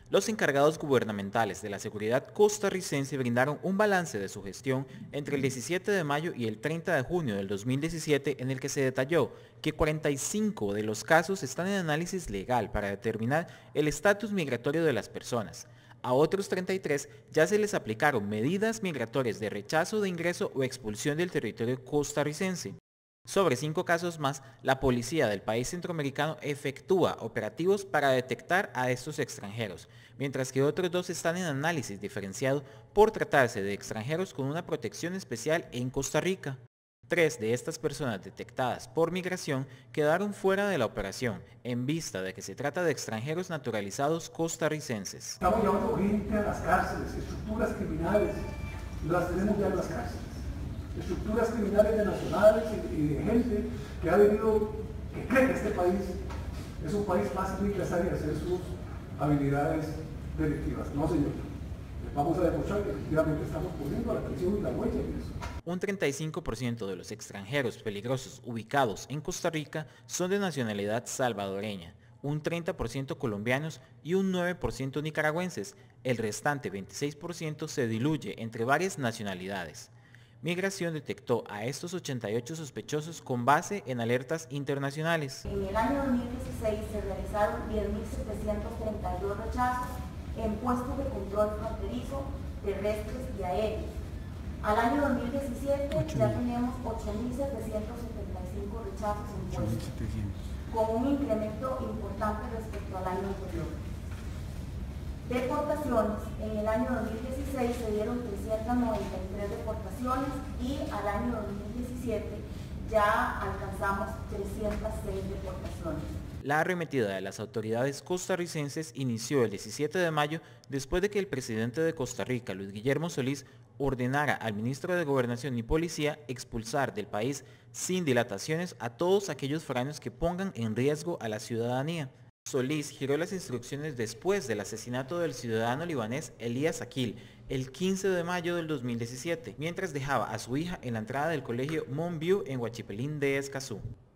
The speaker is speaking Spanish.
Los encargados gubernamentales de la seguridad costarricense brindaron un balance de su gestión entre el 17 de mayo y el 30 de junio del 2017 en el que se detalló que 45 de los casos están en análisis legal para determinar el estatus migratorio de las personas. A otros 33 ya se les aplicaron medidas migratorias de rechazo de ingreso o expulsión del territorio costarricense. Sobre 5 casos más, la policía del país centroamericano efectúa operativos para detectar a estos extranjeros, mientras que otros 2 están en análisis diferenciado por tratarse de extranjeros con una protección especial en Costa Rica. 3 de estas personas detectadas por migración quedaron fuera de la operación, en vista de que se trata de extranjeros naturalizados costarricenses. Estamos llevando gente a las cárceles, estructuras criminales, las tenemos ya en las cárceles. Estructuras criminales de nacionales y de gente que ha venido, que cree que este país es un país fácil de ingresar y hacer sus habilidades delictivas. No, señor. Vamos a demostrar que efectivamente estamos poniendo la atención y la huella en eso. Un 35% de los extranjeros peligrosos ubicados en Costa Rica son de nacionalidad salvadoreña, un 30% colombianos y un 9% nicaragüenses. El restante 26% se diluye entre varias nacionalidades. Migración detectó a estos 88 sospechosos con base en alertas internacionales. En el año 2016 se realizaron 10.732 rechazos en puestos de control fronterizo, terrestres y aéreos. Al año 2017 ya tenemos 8.775 rechazos en puestos, con un incremento importante respecto al año anterior. Deportaciones, en el año 2016 se dieron 393 deportaciones y al año 2017 ya alcanzamos 306 deportaciones. La arremetida de las autoridades costarricenses inició el 17 de mayo después de que el presidente de Costa Rica, Luis Guillermo Solís, ordenara al ministro de Gobernación y Policía expulsar del país sin dilataciones a todos aquellos foráneos que pongan en riesgo a la ciudadanía. Solís giró las instrucciones después del asesinato del ciudadano libanés Elías Aquil el 15 de mayo del 2017, mientras dejaba a su hija en la entrada del colegio Montview en Huachipelín de Escazú.